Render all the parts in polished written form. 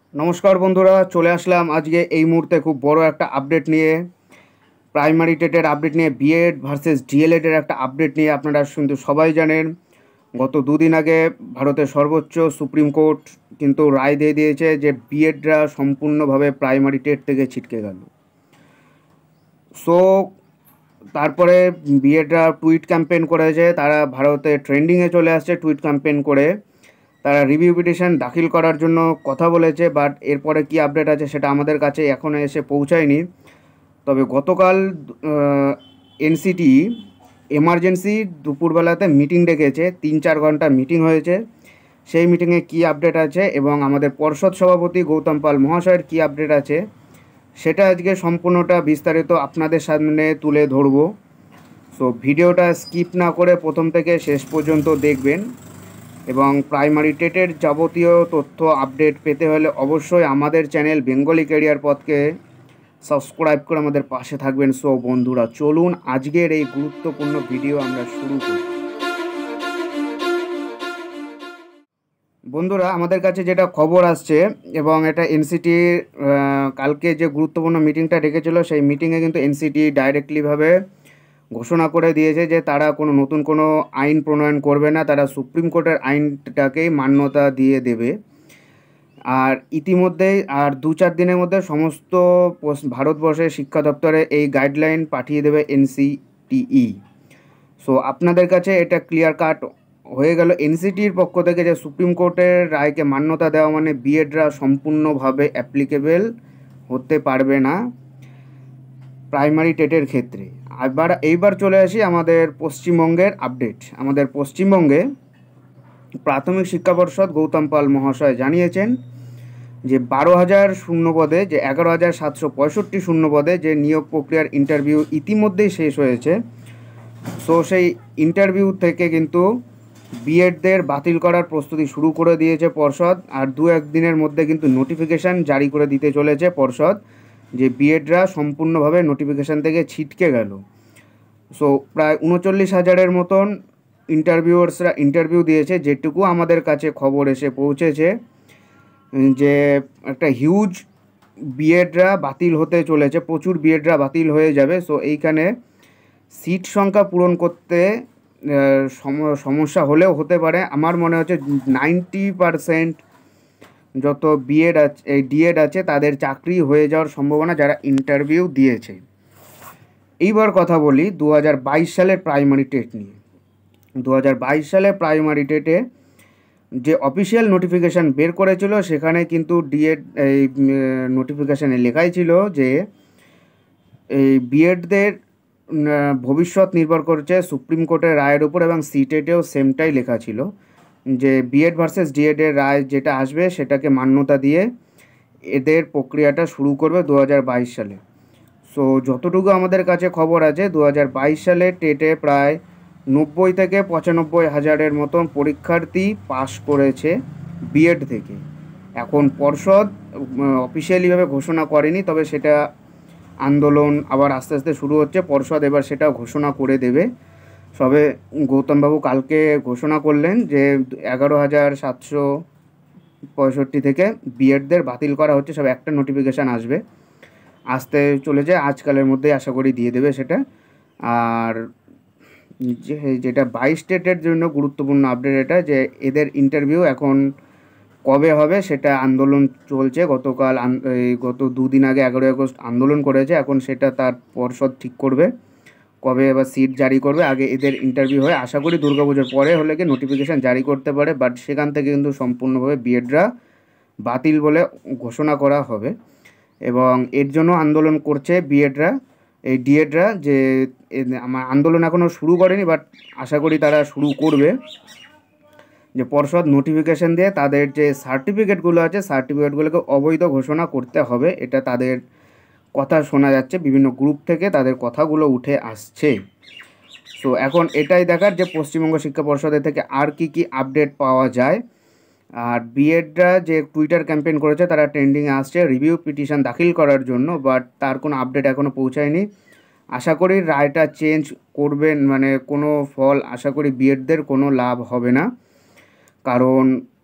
নমস্কার বন্ধুরা, চলে আসলাম আজকে এই মুহূর্তে খুব বড় একটা আপডেট নিয়ে। প্রাইমারি টেটের আপডেট নিয়ে, বিএড ভার্সেস ডিএলএডের একটা আপডেট নিয়ে। আপনারা কিন্তু সবাই জানেন, গত দুদিন আগে ভারতের সর্বোচ্চ সুপ্রিম কোর্ট কিন্তু রায় দিয়ে দিয়েছে যে বিএডরা সম্পূর্ণভাবে প্রাইমারি টেট থেকে ছিটকে গেল। সো তারপরে বিএডরা টুইট ক্যাম্পেন করেছে, তারা ভারতে ট্রেন্ডিংয়ে চলে আসছে টুইট ক্যাম্পেন করে। তারা রিভিউ পিটিশন দাখিল করার জন্য কথা বলেছে, বাট এরপরে কি আপডেট আছে সেটা আমাদের কাছে এখনও এসে পৌঁছায়নি। তবে গতকাল এনসিটি এমার্জেন্সি দুপুরবেলাতে মিটিং ডেকেছে, 3-4 ঘন্টা মিটিং হয়েছে। সেই মিটিংয়ে কী আপডেট আছে এবং আমাদের পর্ষদ সভাপতি গৌতম পাল মহাশয়ের কী আপডেট আছে সেটা আজকে সম্পূর্ণটা বিস্তারিত আপনাদের সামনে তুলে ধরব। সো ভিডিওটা স্কিপ না করে প্রথম থেকে শেষ পর্যন্ত দেখবেন এবং প্রাইমারি টেটের যাবতীয় তথ্য আপডেট পেতে হলে অবশ্যই আমাদের চ্যানেল বেঙ্গলি ক্যারিয়ার পথকে সাবস্ক্রাইব করে আমাদের পাশে থাকবেন। সো বন্ধুরা, চলুন আজকের এই গুরুত্বপূর্ণ ভিডিও আমরা শুরু করি। বন্ধুরা, আমাদের কাছে যেটা খবর আসছে এবং এটা এনসিটির কালকে যে গুরুত্বপূর্ণ মিটিংটা ডেকেছিল, সেই মিটিংয়ে কিন্তু এনসিটি ডাইরেক্টলিভাবে ঘোষণা করে দিয়েছে যে তারা কোনো নতুন কোনো আইন প্রণয়ন করবে না, তারা সুপ্রিম কোর্টের আইনটাকেই মান্যতা দিয়ে দেবে। আর ইতিমধ্যেই আর 2-4 দিনের মধ্যে সমস্ত ভারতবর্ষের শিক্ষা দপ্তরে এই গাইডলাইন পাঠিয়ে দেবে এনসিটিই। সো আপনাদের কাছে এটা ক্লিয়ার কাট হয়ে গেল এনসিটির পক্ষ থেকে যে সুপ্রিম কোর্টের রায়কে মান্যতা দেওয়া মানে বিএডরা সম্পূর্ণভাবে অ্যাপ্লিকেবল হতে পারবে না প্রাইমারি টেটের ক্ষেত্রে। এইবার চলে আসি আমাদের পশ্চিমবঙ্গের আপডেট। আমাদের পশ্চিমবঙ্গে প্রাথমিক শিক্ষা পর্ষদ গৌতম পাল মহাশয় জানিয়েছেন যে 12,000 শূন্যপদে, যে 11,765 শূন্যপদে যে নিয়োগ প্রক্রিয়ার ইন্টারভিউ ইতিমধ্যেই শেষ হয়েছে। সো সেই ইন্টারভিউ থেকে কিন্তু বিএডদের বাতিল করার প্রস্তুতি শুরু করে দিয়েছে পর্ষদ। আর 2-1 দিনের মধ্যে কিন্তু নোটিফিকেশান জারি করে দিতে চলেছে পর্ষদ যে বিএডরা সম্পূর্ণভাবে নোটিফিকেশান থেকে ছিটকে গেল। সো প্রায় 39,000-এর মতন ইন্টারভিউয়ার্সরা ইন্টারভিউ দিয়েছে, যেটুকু আমাদের কাছে খবর এসে পৌঁছেছে যে একটা হিউজ বিএডরা বাতিল হতে চলেছে, প্রচুর বিএডরা বাতিল হয়ে যাবে। সো এইখানে সিট সংখ্যা পূরণ করতে সমস্যা হলেও হতে পারে। আমার মনে হচ্ছে 90% যত বিএড আছে, এই ডিএড আছে, তাদের চাকরি হয়ে যাওয়ার সম্ভাবনা যারা ইন্টারভিউ দিয়েছে। এইবার কথা বলি 2022 সালের প্রাইমারি টেট নিয়ে। 2022 সালে প্রাইমারি টেটে যে অফিসিয়াল নোটিফিকেশান বের করেছিল সেখানে কিন্তু ডিএড এই নোটিফিকেশানে লেখাই ছিল যে এই বিএডদের ভবিষ্যৎ নির্ভর করছে সুপ্রিম কোর্টের রায়ের উপর, এবং সিটেটেও সেমটাই লেখা ছিল যে বিএড ভার্সেস ডিএডের রায় যেটা আসবে সেটাকে মান্যতা দিয়ে এদের প্রক্রিয়াটা শুরু করবে 2022 সালে। সো যতটুকু আমাদের কাছে খবর আছে 2022 সালে টেটে প্রায় 90 থেকে 95 হাজারের মতন পরীক্ষার্থী পাশ করেছে বিএড থেকে। এখন পর্ষদ অফিসিয়ালিভাবে ঘোষণা করেনি, তবে সেটা আন্দোলন আবার আস্তে আস্তে শুরু হচ্ছে, পর্ষদ এবার সেটা ঘোষণা করে দেবে। সবে গৌতমবাবু কালকে ঘোষণা করলেন যে 11,765 থেকে বিএডদের বাতিল করা হচ্ছে, সব একটা নোটিফিকেশান আসতে চলেছে, আজকালের মধ্যেই আশা করি দিয়ে দেবে সেটা। আর যেটা 22 স্টেটের জন্য গুরুত্বপূর্ণ আপডেট এটা যে এদের ইন্টারভিউ এখন কবে হবে সেটা আন্দোলন চলছে। গত 2 দিন আগে 11 আগস্ট আন্দোলন করেছে, এখন সেটা তার পর্ষদ ঠিক করবে কবে এবার সিট জারি করবে। আগে এদের ইন্টারভিউ হয়, আশা করি দুর্গাপুজোর পরে হলে কি নোটিফিকেশান জারি করতে পারে, বাট সেখান থেকে কিন্তু সম্পূর্ণভাবে বিএডরা বাতিল বলে ঘোষণা করা হবে। এবং এর জন্য আন্দোলন করছে বিএডরা, এই ডিএডরা, যে আমার আন্দোলন এখনও শুরু করেনি, বাট আশা করি তারা শুরু করবে। যে পর্ষদ নোটিফিকেশান দিয়ে তাদের যে সার্টিফিকেটগুলো আছে সার্টিফিকেটগুলোকে অবৈধ ঘোষণা করতে হবে, এটা তাদের কথা শোনা যাচ্ছে, বিভিন্ন গ্রুপ থেকে তাদের কথাগুলো উঠে আসছে। সো এখন এটাই দেখার যে পশ্চিমবঙ্গ শিক্ষা পর্ষদের থেকে আর কি আপডেট পাওয়া যায়। আর বিএডরা যে টুইটার ক্যাম্পেইন করেছে তারা ট্রেন্ডিংয়ে আসছে রিভিউ পিটিশন দাখিল করার জন্য, বাট তার কোনো আপডেট এখনও পৌঁছায়নি। আশা করি রায়টা চেঞ্জ করবেন, মানে কোনো ফল আশা করি বিএডদের কোনো লাভ হবে না, কারণ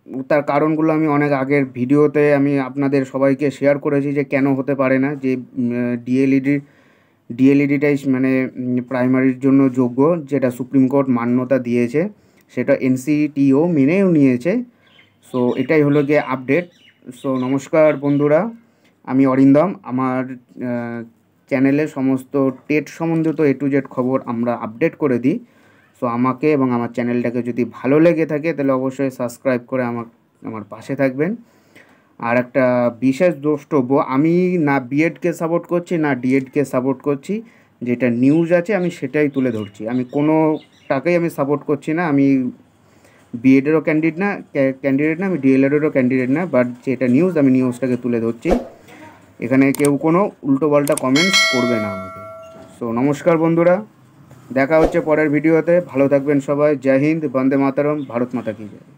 তার কারণগুলো আমি অনেক আগের ভিডিওতে আমি আপনাদের সবাইকে শেয়ার করেছি যে কেন হতে পারে না, যে ডিএলইডিটাই মানে প্রাইমারির জন্য যোগ্য, যেটা সুপ্রিম কোর্ট মান্যতা দিয়েছে, সেটা এনসিটিও মেনেও নিয়েছে। সো এটাই হলো গিয়ে আপডেট। সো নমস্কার বন্ধুরা, আমি অরিন্দম। আমার চ্যানেলে সমস্ত টেট সম্বন্ধিত A to Z খবর আমরা আপডেট করে দিই। সো আমাকে এবং আমার চ্যানেলটাকে যদি ভালো লেগে থাকে তাহলে অবশ্যই সাবস্ক্রাইব করে আমার পাশে থাকবেন। আর একটা বিশেষ দ্রষ্টব্য, আমি না বিএডকে সাপোর্ট করছি না ডিএডকে সাপোর্ট করছি, যেটা নিউজ আছে আমি সেটাই তুলে ধরছি। আমি কোনোটাকেই আমি সাপোর্ট করছি না। আমি বিএডেরও ক্যান্ডিডেট না, আমি ডিএলএডেরও ক্যান্ডিডেট না, বাট যেটা নিউজ আমি নিউজটাকে তুলে ধরছি। এখানে কেউ কোনো উল্টোপাল্টা কমেন্টস করবে না আমাকে। সো নমস্কার বন্ধুরা, দেখা হচ্ছে পরের ভিডিওতে। ভালো থাকবেন সবাই। জয় হিন্দ, বন্দে মাতরম, ভারত মাতা কি জয়।